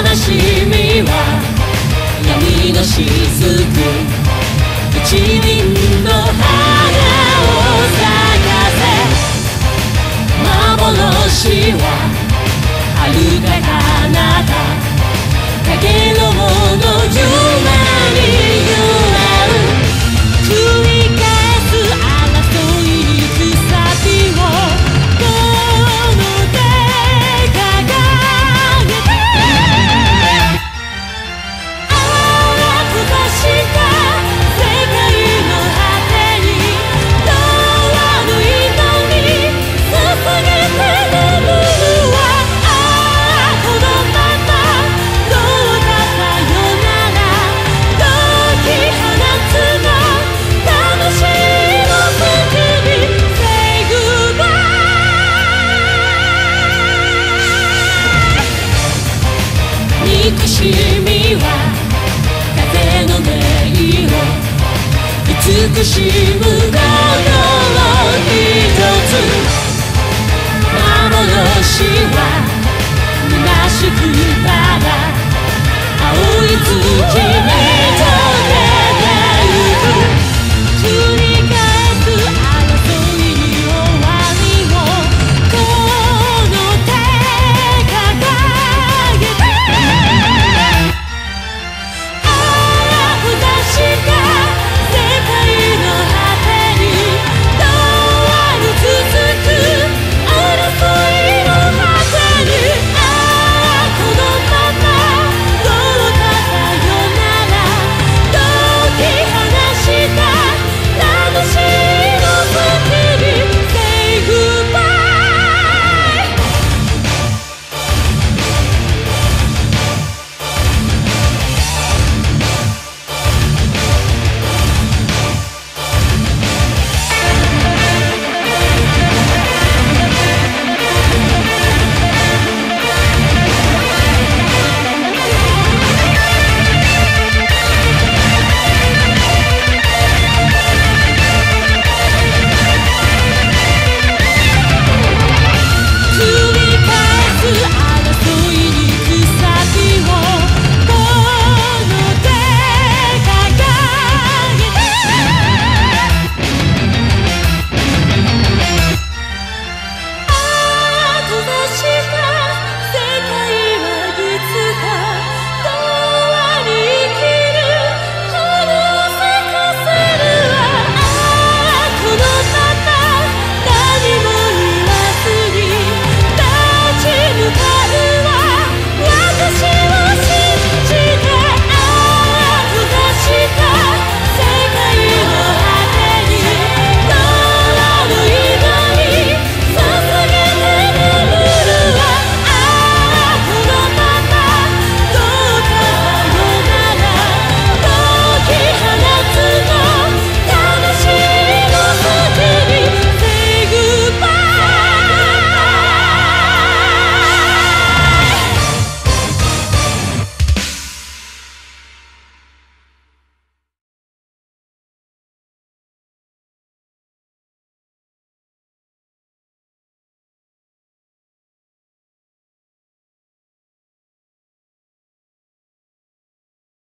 しみは闇の雫、一輪の花を咲かせ、幻は遥か彼方、影のもの夢に揺れる、繰り返す争いにくさびをこの手掲げて、あらくばした世界の果てに永遠の祈り捧げて眠るわ。このままどうかさよなら、解き放つの魂の叫び Say goodbye。 憎しみは風の音色、美しむ心一つ、幻は虚しくただ青い月に